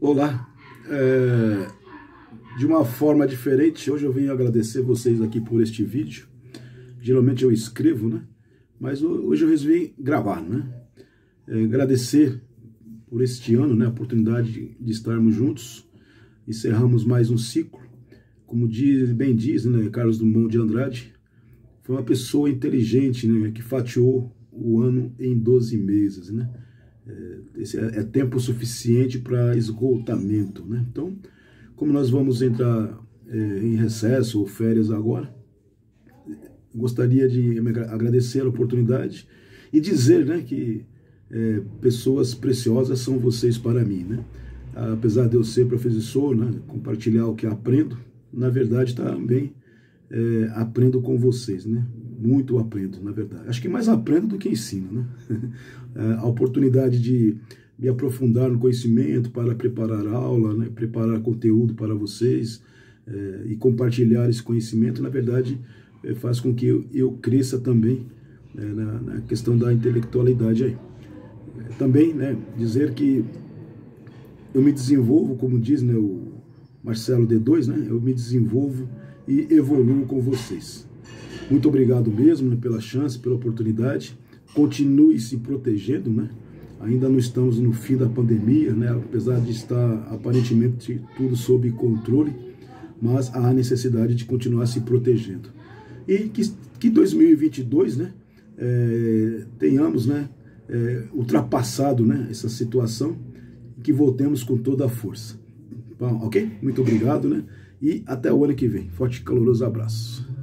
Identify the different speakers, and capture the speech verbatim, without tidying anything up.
Speaker 1: Olá, é, de uma forma diferente, hoje eu venho agradecer vocês aqui por este vídeo. Geralmente eu escrevo, né? Mas hoje eu resolvi gravar, né? É, agradecer por este ano, né? A oportunidade de, de estarmos juntos. Encerramos mais um ciclo. Como diz, bem diz, né? Carlos Drummond de Andrade, foi uma pessoa inteligente, né? Que fatiou o ano em doze meses, né? Esse é tempo suficiente para esgotamento, né? Então, como nós vamos entrar é, em recesso ou férias agora, gostaria de agradecer a oportunidade e dizer, né, que é, pessoas preciosas são vocês para mim, né? Apesar de eu ser professor, né, compartilhar o que aprendo, na verdade também é, aprendo com vocês, né? Muito aprendo, na verdade. Acho que mais aprendo do que ensino, né? A oportunidade de me aprofundar no conhecimento para preparar aula, né? Preparar conteúdo para vocês é, e compartilhar esse conhecimento, na verdade, é, faz com que eu, eu cresça também é, na, na questão da intelectualidade aí. É, também, né, dizer que eu me desenvolvo, como diz, né, o Marcelo D dois, né? Eu me desenvolvo e evoluo com vocês. Muito obrigado mesmo, né, pela chance, pela oportunidade. Continue se protegendo, né? Ainda não estamos no fim da pandemia, né? Apesar de estar aparentemente tudo sob controle, mas há necessidade de continuar se protegendo. E que, que dois mil e vinte e dois, né, é, tenhamos, né, é, ultrapassado, né, essa situação e que voltemos com toda a força. Bom, ok? Muito obrigado, né? E até o ano que vem. Forte e caloroso abraço.